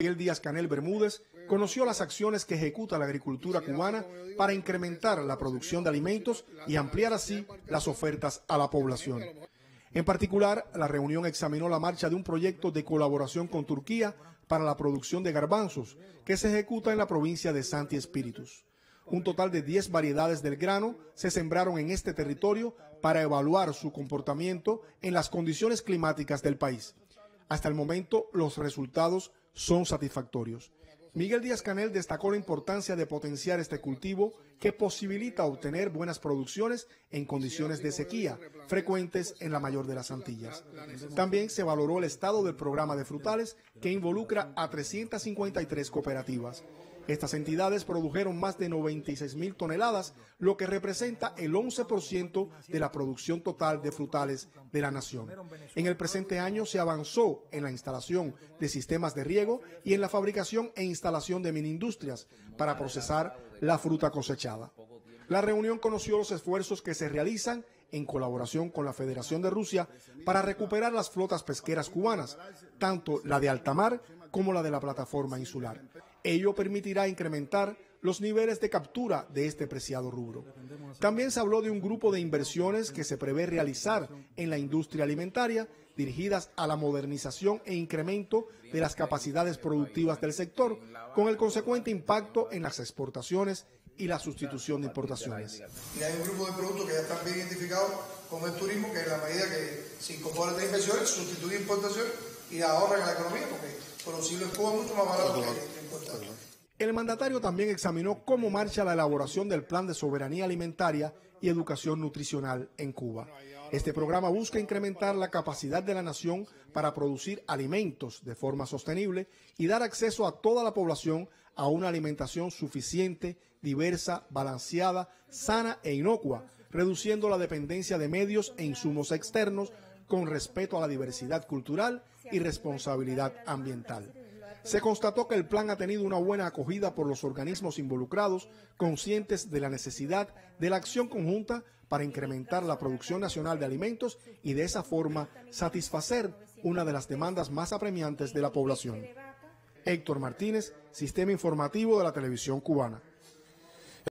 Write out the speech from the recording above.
Miguel Díaz-Canel Bermúdez conoció las acciones que ejecuta la agricultura cubana para incrementar la producción de alimentos y ampliar así las ofertas a la población. En particular, la reunión examinó la marcha de un proyecto de colaboración con Turquía para la producción de garbanzos que se ejecuta en la provincia de Santi Espíritus. Un total de 10 variedades del grano se sembraron en este territorio para evaluar su comportamiento en las condiciones climáticas del país. Hasta el momento, los resultados son satisfactorios. Miguel Díaz-Canel destacó la importancia de potenciar este cultivo que posibilita obtener buenas producciones en condiciones de sequía, frecuentes en la mayor de las Antillas. También se valoró el estado del programa de frutales, que involucra a 353 cooperativas. Estas entidades produjeron más de 96.000 toneladas, lo que representa el 11% de la producción total de frutales de la nación. En el presente año se avanzó en la instalación de sistemas de riego y en la fabricación e instalación de mini-industrias para procesar la fruta cosechada. La reunión conoció los esfuerzos que se realizan en colaboración con la Federación de Rusia para recuperar las flotas pesqueras cubanas, tanto la de alta mar como la de la plataforma insular. Ello permitirá incrementar los niveles de captura de este preciado rubro. También se habló de un grupo de inversiones que se prevé realizar en la industria alimentaria, dirigidas a la modernización e incremento de las capacidades productivas del sector, con el consecuente impacto en las exportaciones y la sustitución de importaciones. Y hay un grupo de productos que ya están bien identificados con el turismo, que en la medida que se incorporan estas inversiones, sustituye importaciones y ahorran en la economía, porque producirlo en Cuba es mucho más barato que importar. El mandatario también examinó cómo marcha la elaboración del Plan de Soberanía Alimentaria y Educación Nutricional en Cuba. Este programa busca incrementar la capacidad de la nación para producir alimentos de forma sostenible y dar acceso a toda la población a una alimentación suficiente, diversa, balanceada, sana e inocua, reduciendo la dependencia de medios e insumos externos con respeto a la diversidad cultural y responsabilidad ambiental. Se constató que el plan ha tenido una buena acogida por los organismos involucrados, conscientes de la necesidad de la acción conjunta para incrementar la producción nacional de alimentos y de esa forma satisfacer una de las demandas más apremiantes de la población. Héctor Martínez, Sistema Informativo de la Televisión Cubana.